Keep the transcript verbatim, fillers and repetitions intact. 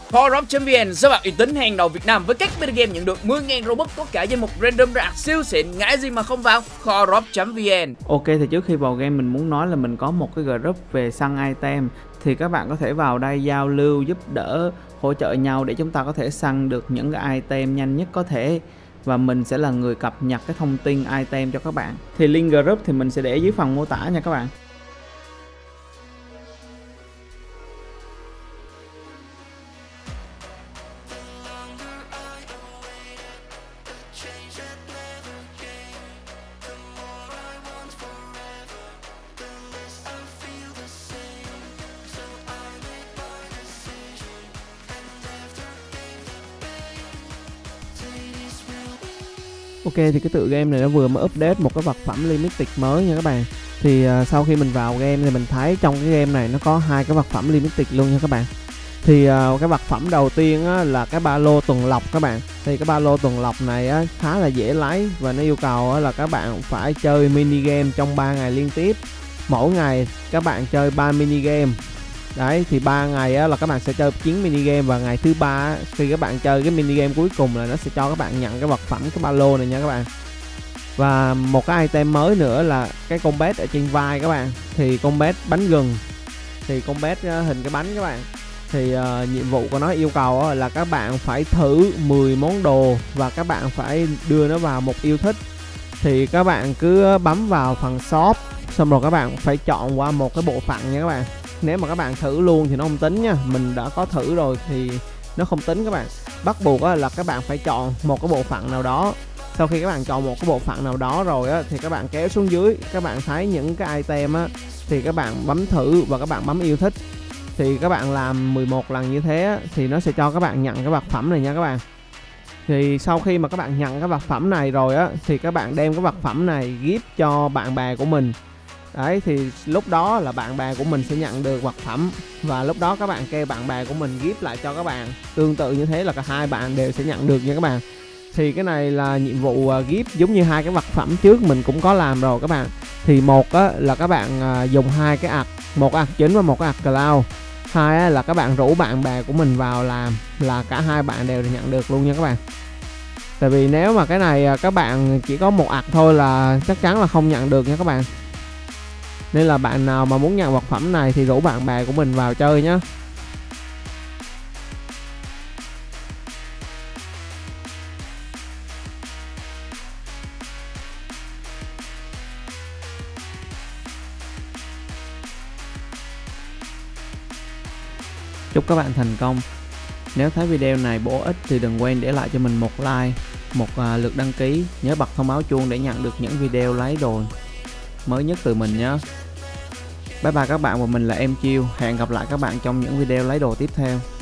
Khorop.vn, sới bạc uy tín hàng đầu Việt Nam với các beta game nhận được mười nghìn Robux có cả danh mục random rạc siêu xịn, ngại gì mà không vào Khorop.vn. Ok, thì trước khi vào game mình muốn nói là mình có một cái group về săn item, thì các bạn có thể vào đây giao lưu, giúp đỡ, hỗ trợ nhau để chúng ta có thể săn được những cái item nhanh nhất có thể. Và mình sẽ là người cập nhật cái thông tin item cho các bạn. Thì link group thì mình sẽ để dưới phần mô tả nha các bạn. Ok, thì cái tựa game này nó vừa mới update một cái vật phẩm limited mới nha các bạn. Thì uh, sau khi mình vào game thì mình thấy trong cái game này nó có hai cái vật phẩm limited luôn nha các bạn. Thì uh, cái vật phẩm đầu tiên á, là cái ba lô tuần lộc các bạn. Thì cái ba lô tuần lộc này á, khá là dễ lấy và nó yêu cầu á, là các bạn phải chơi mini game trong ba ngày liên tiếp. Mỗi ngày các bạn chơi ba mini game. Đấy, thì ba ngày á, là các bạn sẽ chơi chín mini game, và ngày thứ ba á, khi các bạn chơi cái mini game cuối cùng là nó sẽ cho các bạn nhận cái vật phẩm cái ba lô này nha các bạn. Và một cái item mới nữa là cái combat ở trên vai các bạn. Thì combat bánh gừng, thì combat hình cái bánh các bạn. Thì uh, nhiệm vụ của nó yêu cầu uh, là các bạn phải thử mười món đồ và các bạn phải đưa nó vào một yêu thích. Thì các bạn cứ bấm vào phần shop, xong rồi các bạn phải chọn qua một cái bộ phận nha các bạn. Nếu mà các bạn thử luôn thì nó không tính nha. Mình đã có thử rồi thì nó không tính các bạn. Bắt buộc uh, là các bạn phải chọn một cái bộ phận nào đó. Sau khi các bạn chọn một cái bộ phận nào đó rồi á, thì các bạn kéo xuống dưới, các bạn thấy những cái item á, thì các bạn bấm thử và các bạn bấm yêu thích. Thì các bạn làm mười một lần như thế á, thì nó sẽ cho các bạn nhận cái vật phẩm này nha các bạn. Thì sau khi mà các bạn nhận cái vật phẩm này rồi á, thì các bạn đem cái vật phẩm này gift cho bạn bè của mình. Đấy, thì lúc đó là bạn bè của mình sẽ nhận được vật phẩm. Và lúc đó các bạn kêu bạn bè của mình gift lại cho các bạn. Tương tự như thế là cả hai bạn đều sẽ nhận được nha các bạn. Thì cái này là nhiệm vụ uh, gift giống như hai cái vật phẩm trước mình cũng có làm rồi các bạn. Thì một á, là các bạn uh, dùng hai cái ạc, một ạc chính và một cái ạc cloud. Hai á, là các bạn rủ bạn bè của mình vào làm, là cả hai bạn đều nhận được luôn nha các bạn. Tại vì nếu mà cái này uh, các bạn chỉ có một ạc thôi là chắc chắn là không nhận được nha các bạn. Nên là bạn nào mà muốn nhận vật phẩm này thì rủ bạn bè của mình vào chơi nhé. Chúc các bạn thành công. Nếu thấy video này bổ ích thì đừng quên để lại cho mình một like, một uh, lượt đăng ký. Nhớ bật thông báo chuông để nhận được những video lấy đồ mới nhất từ mình nhé. Bye bye các bạn, và mình là em Chiêu. Hẹn gặp lại các bạn trong những video lấy đồ tiếp theo.